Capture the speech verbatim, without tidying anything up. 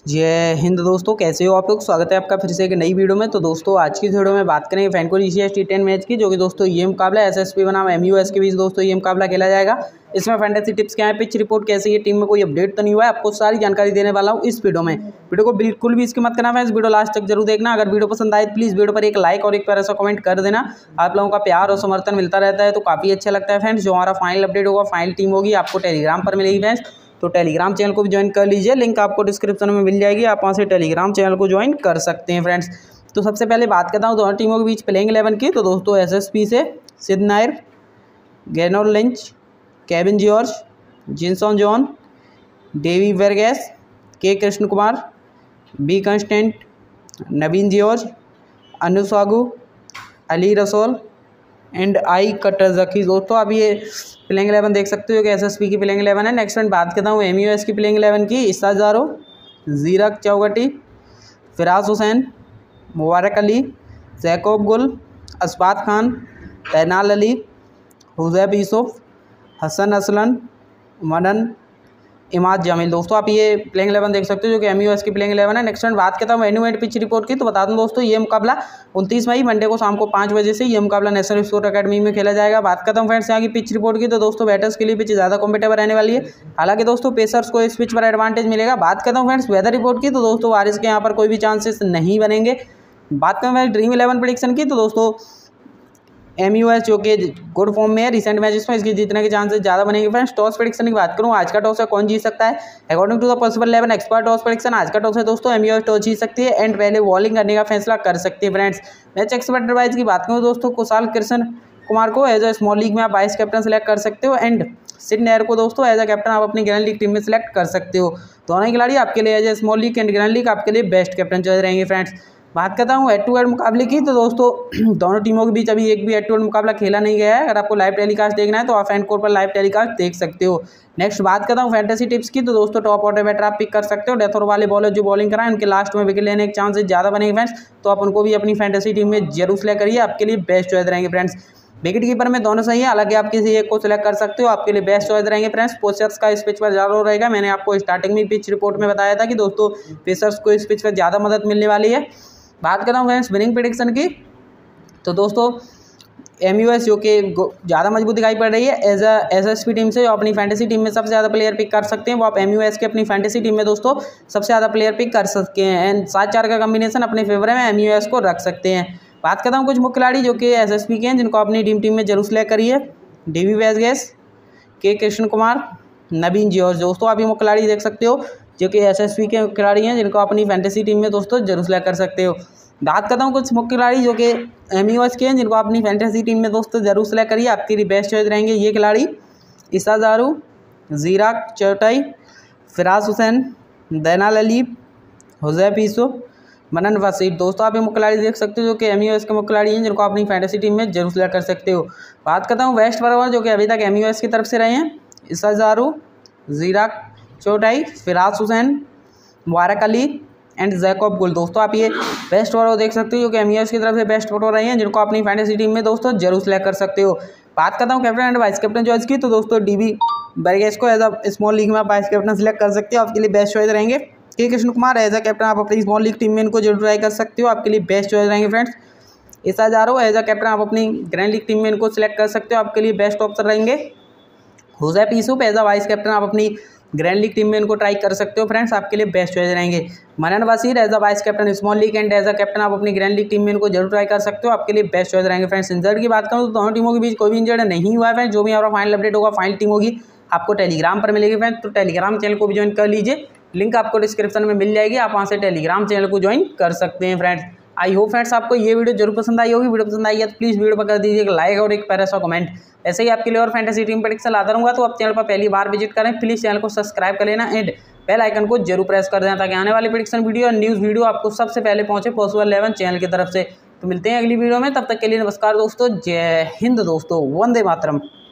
जय हिंद दोस्तों, कैसे हो आप लोग। स्वागत है आपका फिर से एक नई वीडियो में। तो दोस्तों आज की वीडियो में बात करेंगे FanCode E C S T ten match की, जो कि दोस्तों ये मुकाबला एस एस पी बनाम एम यू एस के बीच दोस्तों ये मुकाबला खेला जाएगा। इसमें फैंटेसी टिप्स क्या है, पिच रिपोर्ट कैसी है, टीम में कोई अपडेट तो नहीं हुआ है, आपको सारी जानकारी देने वाला हूँ इस वीडियो में। वीडियो को बिल्कुल भी इसकी मत करना है, इस वीडियो लास्ट तक जरूर देखना। अगर वीडियो पसंद आए प्लीज़ वीडियो पर एक लाइक और एक प्यारा सा कमेंट कर देना। आप लोगों का प्यार और समर्थन मिलता रहता है तो काफ़ी अच्छा लगता है फ्रेंड्स। जो हमारा फाइनल अपडेट होगा, फाइनल टीम होगी, आपको टेलीग्राम पर मिलेगी फ्रेंड्स। तो टेलीग्राम चैनल को भी ज्वाइन कर लीजिए, लिंक आपको डिस्क्रिप्शन में मिल जाएगी, आप वहाँ से टेलीग्राम चैनल को ज्वाइन कर सकते हैं फ्रेंड्स। तो सबसे पहले बात करता हूँ दोनों टीमों के बीच प्लेइंग इलेवन की। तो दोस्तों एसएसपी से Sid Nair, Gaynor Lynch, Kevin George, Jinson John, Davy Verghese, K Krishna Kumar, B Constant, Naveen George, Anu Sagu, Ali Rasool and आई कटर जकी। दोस्तों अब ये प्लेइंग इलेवन देख सकते हो कि एसएसपी की प्लेइंग इलेवन है। नेक्स्ट मैं बात करता हूँ एमयूएस की प्लेइंग इलेवन की। इस्ताजारो, जीरक चौगटी, फिराज हुसैन, मुबारक अली, जैकब गुल, असबात खान, तैनाल अली, हुजैब यूसुफ, हसन असलन, मनन, इमाद जमील। दोस्तों आप ये प्लेइंग इलेवन देख सकते हो जो कि एमयूएस की प्लेइंग इलेवन है। नेक्स्ट मैं बात करता हूँ वेन्यू एंड पिच रिपोर्ट की। तो बता दूं दोस्तों ये मुकाबला उनतीस मई मंडे को शाम को पाँच बजे से ये मुकाबला नेशनल स्पोर्ट अकेडमी में खेला जाएगा। बात करता हूँ फ्रेंड्स यहाँ की पिच रिपोर्ट की। तो दोस्तों बैटर्स के लिए पिच ज़्यादा कॉम्पिटेबल रहने वाली है, हालांकि दोस्तों पेसर्स को इस पिच पर एडवांटेज मिलेगा। बात करता हूँ फ्रेंड्स वेदर रिपोर्ट की। तो दोस्तों बारिश के यहाँ पर कोई भी चांसेस नहीं बनेंगे। बात करें फ्रेंड्स ड्रीम इलेवन प्रेडिक्शन की। तो दोस्तों एम यू एस जो कि गुड फॉर्म में है रिसेंट मैचेस में, इसकी जीतने के चांसेस ज़्यादा बनेंगे फ्रेंड्स। टॉस प्रेडिक्शन की बात करूँ, आज का टॉस है कौन जीत सकता है according to the possible eleven expert toss prediction. आज का टॉस है दोस्तों एम यू एस टॉस जीत सकती है एंड पहले बॉलिंग करने का फैसला कर सकती है फ्रेंड्स। मैच एक्सपर्ट एडवाइस की बात करूँ दोस्तों, कुशाल कृष्ण कुमार को एज अ स्मॉल लीग में आप वाइस कैप्टन सेलेक्ट कर सकते हो एंड सिड नायर को दोस्तों एज अ कैप्टन आप अपनी ग्रैंड लीग टीम में सेलेक्ट कर सकते हो। दोनों खिलाड़ी आपके लिए as a small league and grand league आपके लिए बेस्ट कैप्टन चॉइस रहेंगे फ्रेंड्स। बात करता हूँ हेड टू हेड मुकाबले की। तो दोस्तों दोनों टीमों के बीच अभी एक भी हेड टू हेड मुकाबला खेला नहीं गया है। अगर आपको लाइव टेलीकास्ट देखना है तो आप फैनकोर पर लाइव टेलीकास्ट देख सकते हो। नेक्स्ट बात करता हूँ फैंटेसी टिप्स की। तो दोस्तों टॉप ऑर्डर बैटर आप पिक कर सकते हो। डेथ ओवर वाले बॉलर जो बॉलिंग कराएं उनके लास्ट में विकेट लेने के चांसेस ज़्यादा बनेंगे फ्रेंड्स, तो आप उनको भी अपनी फैंटेसी टीम में जरूर सेलेक्ट करिए, आपके लिए बेस्ट चॉइस रहेंगे फ्रेंड्स। विकेट कीपर में दोनों सही है, हालांकि आप किसी एक को सिलेक्ट कर सकते हो, आपके लिए बेस्ट चॉइस रहेंगे फ्रेंड्स। पेसर्स का इस पिच पर ज़्यादा रहेगा, मैंने आपको स्टार्टिंग में पिच रिपोर्ट में बताया था कि दोस्तों पेसर्स को इस पिच पर ज़्यादा मदद मिलने वाली है। बात करता हूँ फ्रेंड्स विनिंग प्रेडिक्शन की। तो दोस्तों एम यू एस जो कि ज़्यादा मजबूत दिखाई पड़ रही है as a S S P team से, जो अपनी फैंटेसी टीम में सबसे ज़्यादा प्लेयर पिक कर सकते हैं वो आप एम यू एस के अपनी फैंटेसी टीम में दोस्तों सबसे ज़्यादा प्लेयर पिक कर सकते हैं एंड सात चार का कम्बिनेशन अपने फेवर में एम यू एस को रख सकते हैं। बात करता हूँ कुछ मुख्य खिलाड़ी जो कि एस एस पी के हैं जिनको अपनी टीम टीम में जरूर सेलेक्ट करिए। डेवी वेरगेस, के कृष्ण कुमार, नवीन जॉर्ज। दोस्तों आप ये मुख्य खिलाड़ी देख सकते हो जो कि एसएसपी के खिलाड़ी हैं जिनको अपनी फैंटेसी टीम में दोस्तों जरूर सेलेक्ट कर सकते हो। बात करता हूँ कुछ मुख्य खिलाड़ी जो कि एमयूएस के हैं जिनको अपनी फैंटेसी टीम में दोस्तों जरूर सेलेक्ट करिए, आपके लिए बेस्ट चॉइस रहेंगे ये खिलाड़ी। इस्ताजारू, जीराक चौटाई, फिराज हुसैन, दैनाल अली, हुजैब यूसुफ, मनन वसीफ। दोस्तों आप ये मुख्य खिलाड़ी देख सकते हो जो कि एमयूएस के मुख्य खिलाड़ी हैं जिनको अपनी फैंटेसी टीम में जरूर सेलेक्ट कर सकते हो। बात करता हूँ वेस्ट बॉलर जो कि अभी तक एमयूएस की तरफ से रहे हैं। इस्ताजारू, जीराक चौटाई, फिराज हुसैन, मुबारक अली एंड जैकब गुल। दोस्तों आप ये बेस्ट बॉलर देख सकते हो जो कि एमयूएस की तरफ से बेस्ट बॉलर रहे हैं जिनको अपनी फैंटेसी टीम में दोस्तों जरूर सेलेक्ट कर सकते हो। बात करता हूँ captain and vice captain choice की। तो दोस्तों डीवी वेरगेस को एज अ स्मॉल लीग में आप वाइस कैप्टन सेलेक्ट कर सकते हो, आपके लिए बेस्ट चॉइस रहेंगे। K Krishna Kumar as a captain आप अपनी स्मॉल लीग टीम में इनको जरूर ट्राई कर सकते हो, आपके लिए बेस्ट चॉइस रहेंगे फ्रेंड्स। इस्ताजारो एज अ कैप्टन आप अपनी ग्रैंड लीग टीम में इनको सेलेक्ट कर सकते हो, आपके लिए बेस्ट ऑप्शन रहेंगे। Huzaib Yusuf as a vice captain आप अपनी ग्रैंड लीग टीम में इनको ट्राई कर सकते हो फ्रेंड्स, आपके लिए बेस्ट चॉइस रहेंगे। Manan Wasir as a vice captain small league and as a captain आप अपनी ग्रैंड लीग टीम में इनको जरूर ट्राई कर सकते हो, आपके लिए बेस्ट चॉइस रहेंगे फ्रेंड्स। इंजर्ड की बात करूँ तो दोनों टीमों के बीच कोई भी इंजर्ड नहीं हुआ है फ्रेंड्स। जो भी हमारा फाइनल अपडेट होगा, फाइनल टीम होगी, आपको टेलीग्राम पर मिलेगी फ्रेंड्स। तो टेलीग्राम चैनल को भी ज्वाइन कर लीजिए, लिंक आपको डिस्क्रिप्शन में मिल जाएगी, आप वहाँ से टेलीग्राम चैनल को ज्वाइन कर सकते हैं फ्रेंड्स। आई होप फ्रेंड्स आपको ये वीडियो जरूर पसंद आई होगी। वीडियो पसंद आई है तो प्लीज़ वीडियो पर कर दीजिए एक लाइक और एक प्यारा सा कमेंट। ऐसे ही आपके लिए और फैंटेसी टीम प्रेडिक्शन लाता रहूँगा, तो आप चैनल पर पहली बार विजिट करें, प्लीज़ चैनल को सब्सक्राइब कर लेना एंड बेल आइकन को जरूर प्रेस कर देना ताकि आने वाली प्रेडिक्शन वीडियो और न्यूज़ वीडियो आपको सबसे पहले पहुंचे पॉसिबल इलेवन चैनल की तरफ से। तो मिलते हैं अगली वीडियो में, तब तक के लिए नमस्कार दोस्तों, जय हिंद दोस्तों, वंदे मातरम।